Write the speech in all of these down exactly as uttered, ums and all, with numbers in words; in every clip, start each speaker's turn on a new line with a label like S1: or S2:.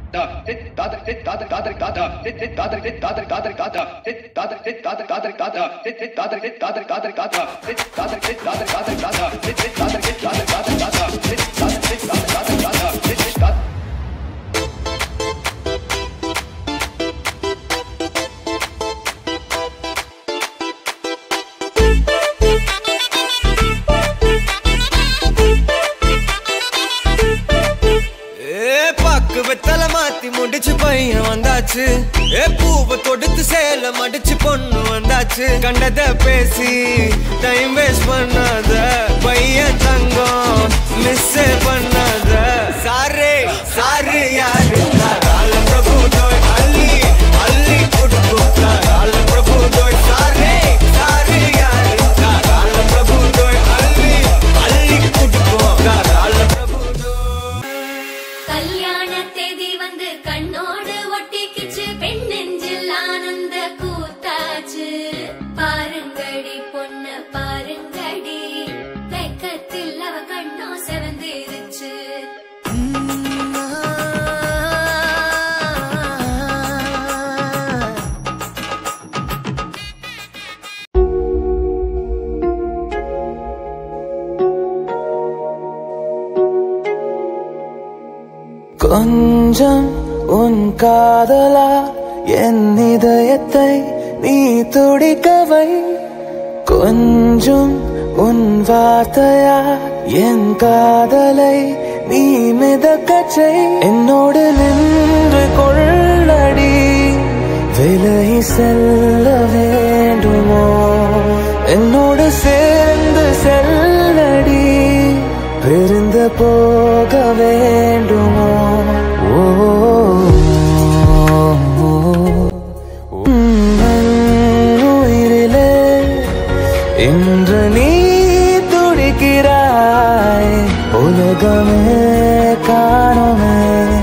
S1: முடிச்சு பையன் வந்தாச்சு, ஏ பூவை தொடுத்து சேல மடிச்சு பொண்ணு வந்தாச்சு. கண்டத பேசி டைம் வேஸ்ட் பண்ணாத, பையன் தங்கம் மிஸ் பண்ணாத. சாரே சாரு யாரு கால பிரபு தோய் அள்ளி அள்ளி குடுக்குட்டா கால பிரபு தோய். சாரே சாரு யாரு கால பிரபு தோய் அள்ளி அள்ளி குடுக்கும் கால பிரபு தோய்.
S2: கல்யாண தேதி வந்து கண்ணோடு ஒட்டிக்கிச்சு, பெண் நெஞ்சில் ஆனந்த கூத்தாச்சு. பாருங்கடி பொண்ணு பாருங்கடி, வெக்கத்தில் அவ கண்ணோ செவந்திருச்சு.
S1: கொஞ்சம் உன் காதலா என் இதயத்தை நீ துடிக்கவை, கொஞ்சம் உன் வார்த்தையா என் காதலை நீ மிதக்கச்சை. என்னோடு நின்று கொள்ளடி, விலகி செல்ல வேண்டுமோ, என்னோடு சேர்ந்து செல்லடி, பிரிந்து போக வேண்டுமோ. உயிரிலே இன்று நீ துடிக்கிறாய், உலகமே காணுமே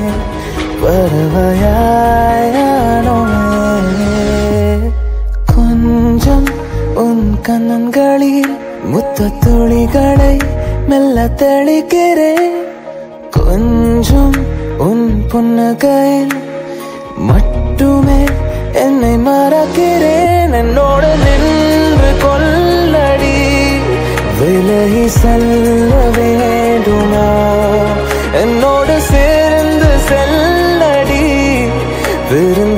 S1: பறவையானோமே. கொஞ்சம் உன் கண்ணன்களில் முத்த துளிகளை மெல்ல தெளிக்கிறேன், கொஞ்சம் உன் புன்னகையில் மட்டுமே என்னை மறக்கிறேன். என்னோடு நின்று கொள்ளடி, விலகி செல்ல வேண்டுமா, என்னோடு சேர்ந்து செல்லடி, விருந்து